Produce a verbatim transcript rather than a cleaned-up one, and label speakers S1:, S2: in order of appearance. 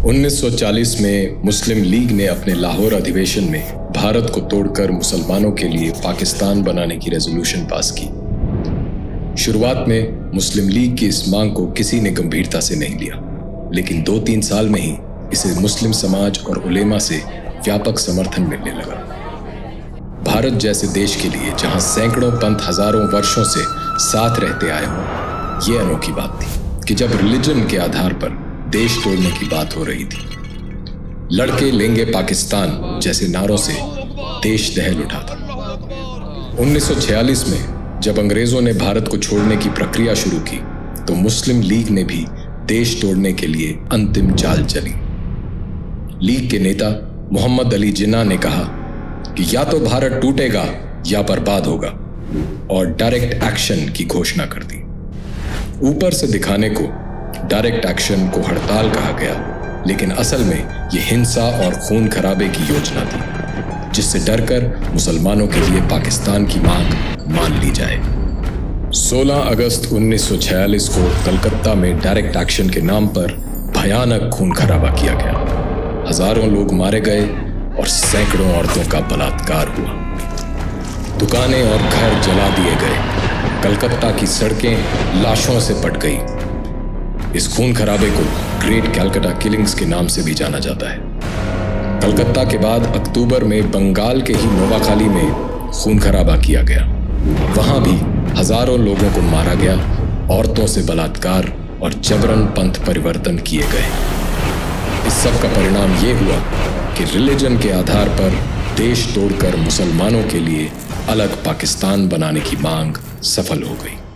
S1: उन्नीस सौ चालीस में मुस्लिम लीग ने अपने लाहौर अधिवेशन में भारत को तोड़कर मुसलमानों के लिए पाकिस्तान बनाने की रेजोल्यूशन पास की। शुरुआत में मुस्लिम लीग की इस मांग को किसी ने गंभीरता से नहीं लिया, लेकिन दो तीन साल में ही इसे मुस्लिम समाज और उलेमा से व्यापक समर्थन मिलने लगा। भारत जैसे देश के लिए, जहां सैकड़ों पंथ हजारों वर्षों से साथ रहते आए हों, ये अनोखी बात थी कि जब रिलीजन के आधार पर देश तोड़ने की बात हो रही थी, लड़के लेंगे पाकिस्तान जैसे नारों से देश दहल उठा था। उन्नीस सौ छियालीस में जब अंग्रेजों ने भारत को छोड़ने की प्रक्रिया शुरू की, तो मुस्लिम लीग ने भी देश तोड़ने के लिए अंतिम चाल चली। लीग के नेता मोहम्मद अली जिन्ना ने कहा कि या तो भारत टूटेगा या बर्बाद होगा, और डायरेक्ट एक्शन की घोषणा कर दी। ऊपर से दिखाने को डायरेक्ट एक्शन को हड़ताल कहा गया, लेकिन असल में यह हिंसा और खून खराबे की योजना थी, जिससे डरकर मुसलमानों के लिए पाकिस्तान की मांग मान ली जाए। सोलह अगस्त उन्नीस सौ छियालीस को कलकत्ता में डायरेक्ट एक्शन के नाम पर भयानक खून खराबा किया गया। हजारों लोग मारे गए और सैकड़ों औरतों का बलात्कार हुआ। दुकानें और घर जला दिए गए। कलकत्ता की सड़कें लाशों से पट गई। इस खून खराबे को ग्रेट कैलकाटा किलिंग्स के नाम से भी जाना जाता है। कलकत्ता के बाद अक्टूबर में बंगाल के ही नोवाखाली में खून खराबा किया गया। वहां भी हजारों लोगों को मारा गया, औरतों से बलात्कार और जबरन पंथ परिवर्तन किए गए। इस सब का परिणाम यह हुआ कि रिलीजन के आधार पर देश तोड़कर मुसलमानों के लिए अलग पाकिस्तान बनाने की मांग सफल हो गई।